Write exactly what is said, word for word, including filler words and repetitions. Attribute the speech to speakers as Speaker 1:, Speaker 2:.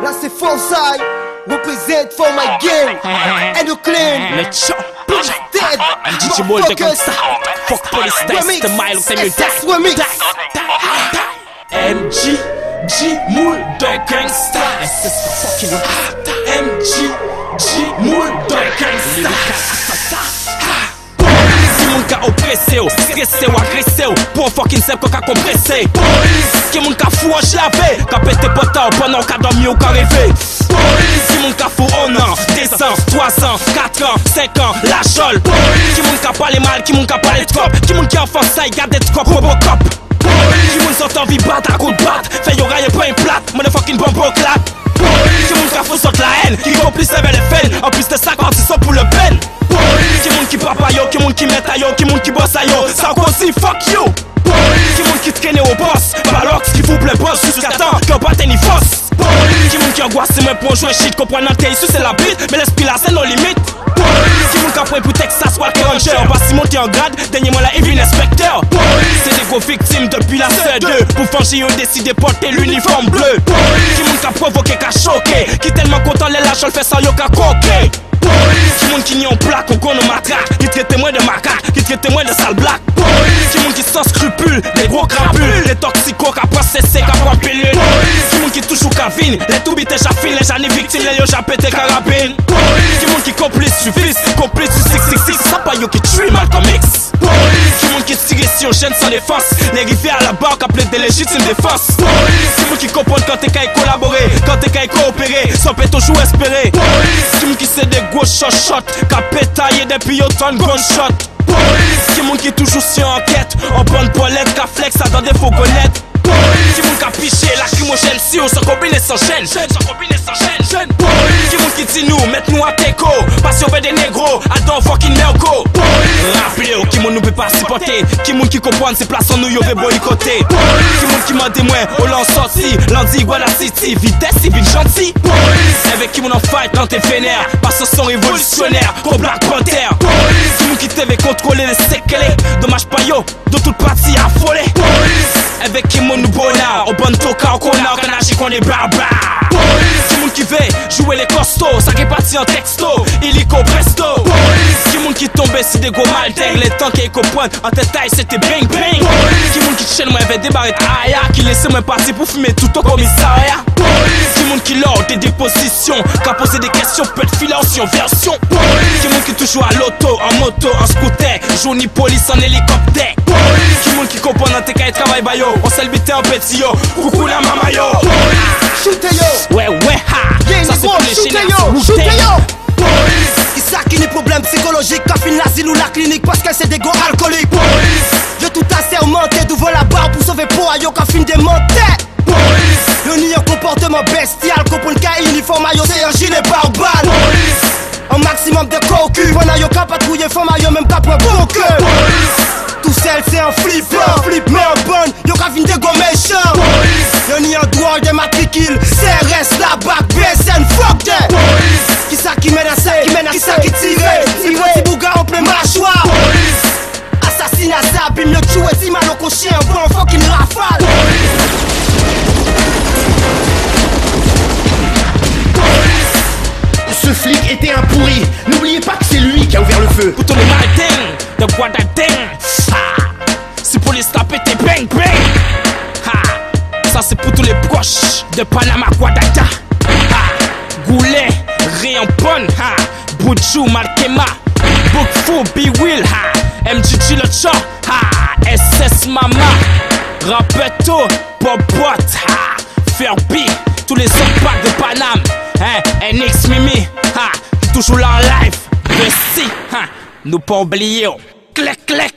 Speaker 1: Là c'est Forsyth, represent for my game. And you clean.
Speaker 2: Le chop.
Speaker 1: Police dead.
Speaker 2: D J Mold de comme ça. Fuck police dice. The mile of the
Speaker 1: S S remix.
Speaker 2: M G G Mold de gangsta. S S fucking M G G Mold de gangsta. Si moun ka oppressé ou, stressé ou agressé ou, pour un fucking sep qu'on ka compressé. Qui moun ka fou en lavé, ka pété potin pendant ka dormi ou ka rêvé. Qui moun ka fou un an, deux ans, trois ans, quatre ans, cinq ans, la chole. Qui moun ka parle mal, qui moun ka parle trop, qui moun ki enfant ça y garde trop Robocop. Qui moun sort en vie bat à coup de batte, fait y'aura y'a pas une plate, motherfucking bombo clap. Qui moun ka fou sort la haine, qui complice avec les faits, en plus de ça quand ils sont pour le peine. Qui moun ki papa yo, qui moun ki met a yo, qui moun ki boss a yo, ça aussi fuck you. Qui moun ki traîne au boss, Balox qui fout le boss jusqu'à temps qu'on batte ni fosse. Qui moun ki angoisse moi pour jouer shit, comprendre un ici c'est la bite, mais l'esprit là c'est nos limites. Qui moun ka prend pour Texas Walker Ranger, on va s'y monter en grade, dernièrement la Evil Inspector. C'est des gros victimes depuis la C deux, pour franchir on décide de porter l'uniforme bleu. Qui moun ka provoqué, ka choqué, qui tellement content les lâches, on le fait sans yo ka coqué. Qui moun qui n'y en plaque, on connaît matraque, qui traite moins de macaque, qui traite moins de sale black. Qui moun qui sans scrupules, les gros crapules, les toxicos qui processé, qui prend pilule. Qui moun qui touche ou cavine, les toubites j'affine, les jani victimes, les yo j'appété carabine. Qui moun qui complice du vice, complice du six six six, ça pas yo qui tue Malcolm X. Qui moun qui tire si on chaîne sans défense, les rivières à la barre qui appelait des légitimes défense. Qui moun qui comprend quand t'es qu'à collaborer, quand t'es qu'à coopérer, sans peut toujours espérer. Qui moun qui sait des gros shot shot, qu'a pétaillé depuis autant de gunshot. Qui moun qui toujours sur enquête, en bonne poilette, qu'a flex à dans des fourgonnettes. Qui moun qui a piché lacrymogène si on s'en combine sans chaîne, sans combine sans chaîne. Qui moun qui dit nous, mettre nous à teco, parce qu'on veut des négros, à dans fucking Melco. Rappelez-vous, qui moun nous peut pas supporter, qui moun qui comprend ces places en nous y'en veut boycotter. Qui moun qui m'a témoin, on l'en sorti, lundi, Guada City, vitesse, c'est vite gentil. Avec qui moun en fight, quand t'es vénère, parce que son révolutionnaire, comme Black Panther. Qui moun qui t'avait contrôler les séquelles, dommage pas yo, de toute partie affolée. Avec qui moun nous bonheur, au bon toka, au connard, qu'on agit qu'on est barbares. Qui moun qui veut jouer les costauds, ça qui est parti en texto, illico presto. Qui moun qui tombait si des gros maltègres, les temps qui comprennent, en tête taille c'était bang bang. Qui moun qui chaîne moi avait débarré aya, qui laissait moi partir pour fumer tout au commissariat. Qui moun qui lord des dépositions, qui a posé des questions, peut être filer en version. Qui moun qui toujours à l'auto, en moto, en scooter, journée police en hélicoptère. Qui moun qui comprend dans tes cahiers de travail bayo, on s'est habité en petit yo, coucou la mama yo.
Speaker 1: Shootez yo.
Speaker 2: Ouais ouais ha, ça c'est pour les
Speaker 1: shootez yo, shootez yo. Qui ça qui n'est problème psychologique, qu'a fini l'asile ou la clinique parce qu'elle c'est des gros alcooliques. Yo tout assermenté devant la barre pour sauver pour yo qu'a fini démonté. Le nid en comportement bestial, comprend le cas uniforme yo c'est un gilet barbare. Un maximum de cocu, pendant yo qu'a patrouiller femme yo même qu'a point bouque. Tout seul c'est un flip, un flip mais un bon, yo qu'a fini des gros méchants. Yo ni en droit de matricule, C R S, la bac, B S N, fuck that. Qui ça qui menace, qui menace, qui ça qui tire, c'est petit bouga en plein mâchoire. Assassinat ça, puis mieux tuer si mal au chien, bon fucking rafale.
Speaker 3: Ce flic était un pourri, n'oubliez pas que c'est lui qui a ouvert le feu.
Speaker 2: Pour tous les maltings, de Guadading, si police t'a pété bang bang. Ha. Ça c'est pour tous les proches de Panama Guadata. Ha. Goulet, Rayon Bonne, ha. Boudjou, Malkema, Bookfou, B-Will, ha. M G G le chat, ha. S S Mama, Rapeto, Bobot, ha. Ferbi, tous les autres packs de Paname. Hein, N X Mimi, ha, toujours là en live. Le si, hein, nous pas oublier. Clec, clec.